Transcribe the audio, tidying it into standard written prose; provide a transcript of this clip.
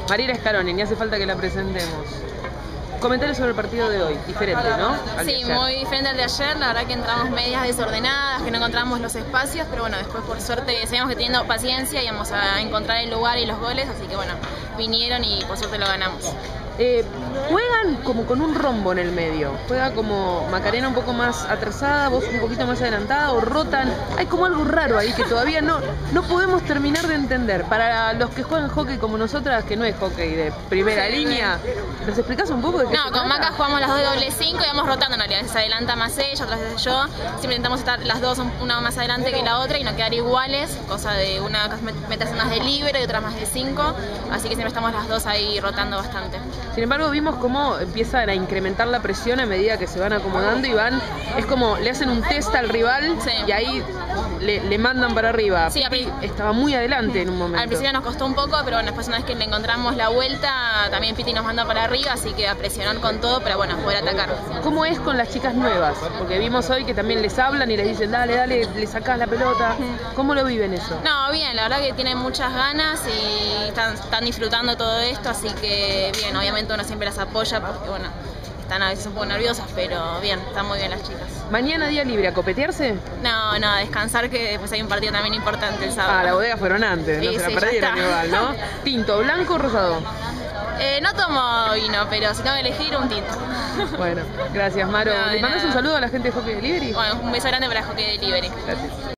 Mariela Scaroni, ni hace falta que la presentemos. Comentarios sobre el partido de hoy, diferente, ¿no? Sí, muy diferente al de ayer, la verdad que entramos medias desordenadas, que no encontramos los espacios, pero bueno, después por suerte sabíamos que teniendo paciencia íbamos a encontrar el lugar y los goles, así que bueno, vinieron y por suerte lo ganamos. Juegan como con un rombo en el medio, juega como Macarena un poco más atrasada, vos un poquito más adelantada, o rotan, hay como algo raro ahí que todavía no podemos terminar de entender. Para los que juegan hockey como nosotras, que no es hockey de primera línea, ¿nos explicás un poco de qué? No, con Maca jugamos las dos de doble 5 y vamos rotando en realidad, se adelanta más ella, otras veces yo, siempre intentamos estar las dos una más adelante que la otra y no quedar iguales, cosa de una meterse más de libre y otra más de 5, así que siempre estamos las dos ahí rotando bastante. Sin embargo, vimos cómo empiezan a incrementar la presión a medida que se van acomodando y es como le hacen un test al rival, sí, y ahí le mandan para arriba. Sí, estaba muy adelante en un momento. Al principio nos costó un poco, pero bueno, después una vez que le encontramos la vuelta, también Piti nos manda para arriba, así que a presionar con todo, pero bueno, poder atacar. ¿Cómo es con las chicas nuevas? Porque vimos hoy que también les hablan y les dicen, dale, le sacás la pelota. ¿Cómo lo viven eso? No, bien, la verdad que tienen muchas ganas y están disfrutando todo esto, así que bien, obviamente uno siempre las apoya porque bueno, están a veces un poco nerviosas, pero bien, están muy bien las chicas. ¿Mañana día libre a copetearse? No, a descansar, que después hay un partido también importante el sábado. Ah, la bodega fueron antes, no se la perdieron igual, ¿no? ¿Tinto, blanco o rosado? No tomo vino, pero si tengo que elegir, un tinto. Bueno, gracias Maro. ¿Le mandas un saludo a la gente de Hockey Delivery? Bueno, un beso grande para Hockey Delivery. Gracias.